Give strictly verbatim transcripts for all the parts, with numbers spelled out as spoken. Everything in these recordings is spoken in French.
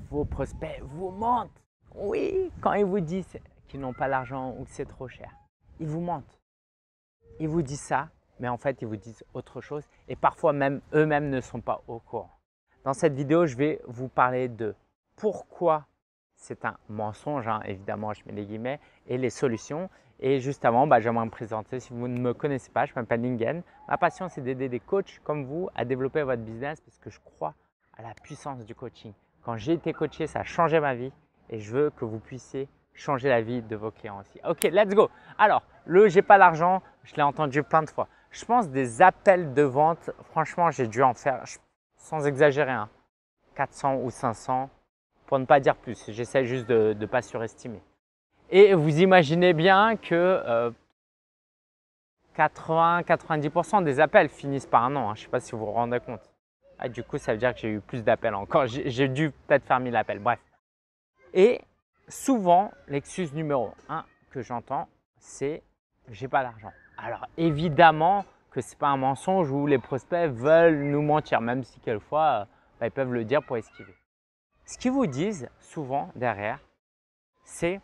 vos prospects vous mentent. Oui, quand ils vous disent qu'ils n'ont pas l'argent ou que c'est trop cher, ils vous mentent. Ils vous disent ça, mais en fait, ils vous disent autre chose et parfois même eux-mêmes ne sont pas au courant. Dans cette vidéo, je vais vous parler de pourquoi c'est un mensonge, hein, évidemment, je mets les guillemets, et les solutions. Et juste avant, bah, j'aimerais me présenter. Si vous ne me connaissez pas, je m'appelle Lingen. Ma passion, c'est d'aider des coachs comme vous à développer votre business parce que je crois à la puissance du coaching. Quand j'ai été coaché, ça a changé ma vie et je veux que vous puissiez changer la vie de vos clients aussi. Ok, let's go. Alors, le j'ai pas l'argent, je l'ai entendu plein de fois. Je pense des appels de vente, franchement, j'ai dû en faire, sans exagérer, hein, quatre cents ou cinq cents. Pour ne pas dire plus, j'essaie juste de ne pas surestimer. Et vous imaginez bien que euh, quatre-vingts à quatre-vingt-dix pour cent des appels finissent par un non. Hein. Je ne sais pas si vous vous rendez compte. Ah, du coup, ça veut dire que j'ai eu plus d'appels encore. J'ai dû peut-être faire mille appels. Bref. Et souvent, l'excuse numéro un que j'entends, c'est « j'ai pas d'argent ». Alors évidemment que ce n'est pas un mensonge où les prospects veulent nous mentir, même si quelquefois, bah, ils peuvent le dire pour esquiver. Ce qu'ils vous disent souvent derrière, c'est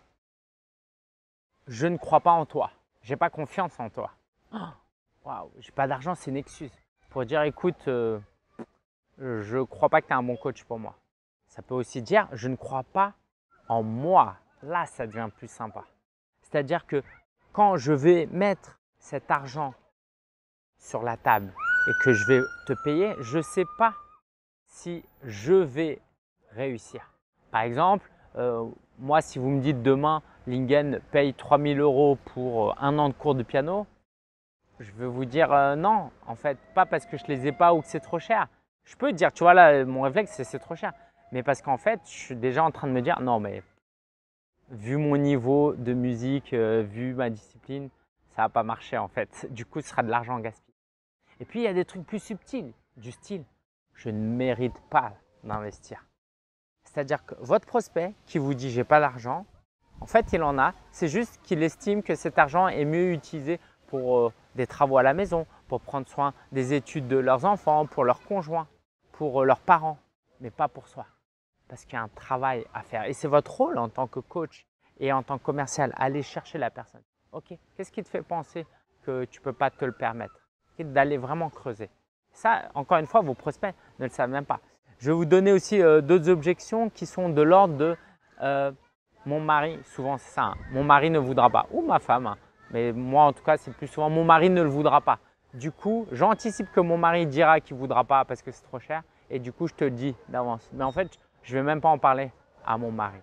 « je ne crois pas en toi, j'ai pas confiance en toi oh, ». Waouh, j'ai pas d'argent, c'est une excuse pour dire « écoute, euh, je ne crois pas que tu es un bon coach pour moi ». Ça peut aussi dire « je ne crois pas en moi ». Là, ça devient plus sympa. C'est-à-dire que quand je vais mettre cet argent sur la table et que je vais te payer, je ne sais pas si je vais réussir. Par exemple, euh, moi, si vous me dites demain, Lingen paye trois mille euros pour un an de cours de piano, je vais vous dire euh, non, en fait, pas parce que je ne les ai pas ou que c'est trop cher. Je peux dire, tu vois, là, mon réflexe, c'est c'est trop cher. Mais parce qu'en fait, je suis déjà en train de me dire, non, mais vu mon niveau de musique, euh, vu ma discipline, ça ne va pas marcher en fait. Du coup, ce sera de l'argent gaspillé. Et puis, il y a des trucs plus subtils, du style, je ne mérite pas d'investir. C'est-à-dire que votre prospect qui vous dit « j'ai pas d'argent », en fait, il en a. C'est juste qu'il estime que cet argent est mieux utilisé pour euh, des travaux à la maison, pour prendre soin des études de leurs enfants, pour leurs conjoints, pour euh, leurs parents, mais pas pour soi. Parce qu'il y a un travail à faire. Et c'est votre rôle en tant que coach et en tant que commercial, aller chercher la personne. Ok, qu'est-ce qui te fait penser que tu ne peux pas te le permettre? D'aller vraiment creuser. Ça, encore une fois, vos prospects ne le savent même pas. Je vais vous donner aussi euh, d'autres objections qui sont de l'ordre de euh, mon mari, souvent c'est ça, hein, mon mari ne voudra pas, ou ma femme, hein, mais moi en tout cas c'est plus souvent mon mari ne le voudra pas. Du coup, j'anticipe que mon mari dira qu'il ne voudra pas parce que c'est trop cher et du coup je te le dis d'avance. Mais en fait, je ne vais même pas en parler à mon mari.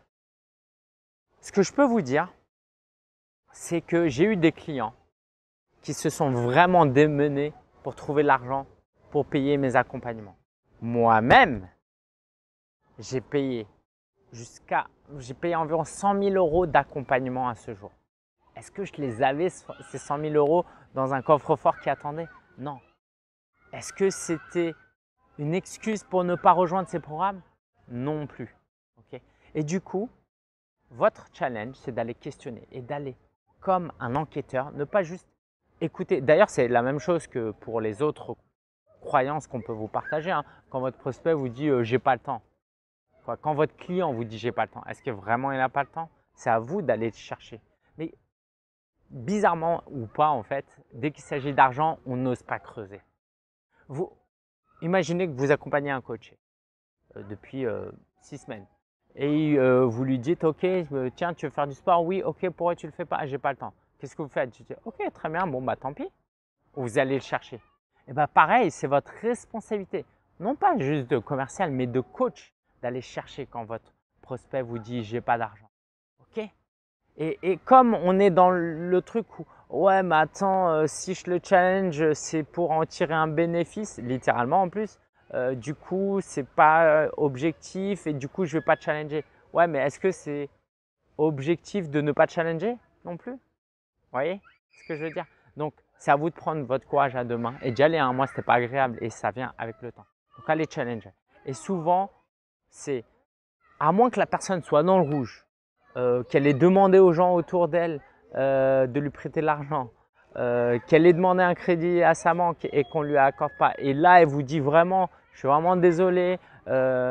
Ce que je peux vous dire, c'est que j'ai eu des clients qui se sont vraiment démenés pour trouver l'argent pour payer mes accompagnements. Moi-même, j'ai payé jusqu'à, j'ai payé environ cent mille euros d'accompagnement à ce jour. Est-ce que je les avais, ces cent mille euros, dans un coffre-fort qui attendait? Non. Est-ce que c'était une excuse pour ne pas rejoindre ces programmes? Non plus. Okay. Et du coup, votre challenge, c'est d'aller questionner et d'aller comme un enquêteur, ne pas juste écouter. D'ailleurs, c'est la même chose que pour les autres croyances qu'on peut vous partager. Hein. Quand votre prospect vous dit euh, « j'ai pas le temps », quand votre client vous dit « j'ai pas le temps », est-ce que vraiment il n'a pas le temps? C'est à vous d'aller le chercher. Mais bizarrement ou pas, en fait, dès qu'il s'agit d'argent, on n'ose pas creuser. Vous imaginez que vous accompagnez un coach euh, depuis euh, six semaines et euh, vous lui dites « ok, euh, tiens, tu veux faire du sport? Oui, ok, pourquoi tu le fais pas? Ah, j'ai pas le temps. » Qu'est-ce que vous faites? Je dis « ok, très bien, bon bah tant pis. » Vous allez le chercher. Et bien pareil, c'est votre responsabilité, non pas juste de commercial, mais de coach, d'aller chercher quand votre prospect vous dit « j'ai pas d'argent ». Ok? Et, et comme on est dans le truc où « ouais, mais attends, euh, si je le challenge, c'est pour en tirer un bénéfice », littéralement en plus, euh, du coup, c'est pas objectif et du coup, je vais pas challenger. Ouais, mais est-ce que c'est objectif de ne pas challenger non plus? Vous voyez ce que je veux dire? Donc, c'est à vous de prendre votre courage à deux mains et d'y aller. Hein. Moi, ce n'était pas agréable et ça vient avec le temps. Donc, allez challenger. Et souvent, c'est à moins que la personne soit dans le rouge, euh, qu'elle ait demandé aux gens autour d'elle euh, de lui prêter de l'argent, euh, qu'elle ait demandé un crédit à sa banque et qu'on ne lui accorde pas. Et là, elle vous dit vraiment, je suis vraiment désolé, euh,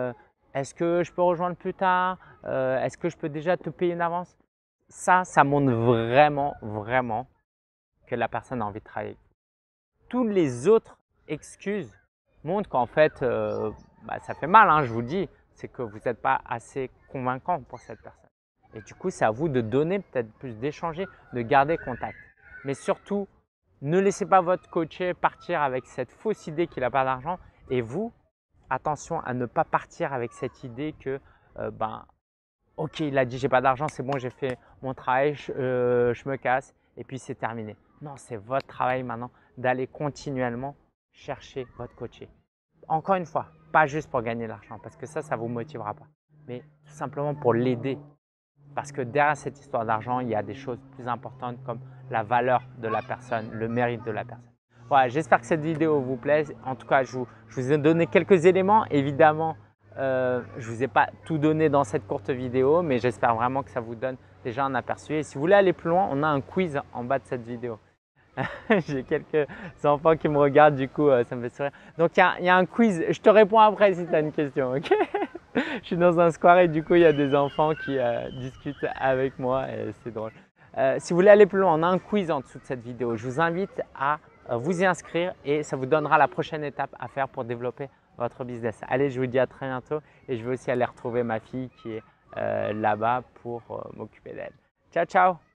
Est-ce que je peux rejoindre plus tard? Euh, Est-ce que je peux déjà te payer une avance? Ça, ça montre vraiment, vraiment que la personne a envie de travailler. Toutes les autres excuses montrent qu'en fait, euh, bah, ça fait mal, hein, je vous le dis, c'est que vous n'êtes pas assez convaincant pour cette personne. Et du coup, c'est à vous de donner peut-être plus, d'échanger, de garder contact. Mais surtout, ne laissez pas votre coaché partir avec cette fausse idée qu'il n'a pas d'argent. Et vous, attention à ne pas partir avec cette idée que, euh, ben, ok, il a dit j'ai pas d'argent, c'est bon, j'ai fait mon travail, je, euh, je me casse et puis c'est terminé. Non, c'est votre travail maintenant d'aller continuellement chercher votre coaché. Encore une fois, pas juste pour gagner de l'argent, parce que ça, ça ne vous motivera pas, mais tout simplement pour l'aider. Parce que derrière cette histoire d'argent, il y a des choses plus importantes comme la valeur de la personne, le mérite de la personne. Voilà, j'espère que cette vidéo vous plaît. En tout cas, je vous, je vous ai donné quelques éléments. Évidemment, euh, je ne vous ai pas tout donné dans cette courte vidéo, mais j'espère vraiment que ça vous donne déjà un aperçu. Et si vous voulez aller plus loin, on a un quiz en bas de cette vidéo. J'ai quelques enfants qui me regardent, du coup, euh, ça me fait sourire. Donc, il y, y a un quiz. Je te réponds après si tu as une question, ok? Je suis dans un square et du coup, il y a des enfants qui euh, discutent avec moi et c'est drôle. Euh, si vous voulez aller plus loin, on a un quiz en dessous de cette vidéo. Je vous invite à euh, vous y inscrire et ça vous donnera la prochaine étape à faire pour développer votre business. Allez, je vous dis à très bientôt et je vais aussi aller retrouver ma fille qui est euh, là-bas pour euh, m'occuper d'elle. Ciao, ciao!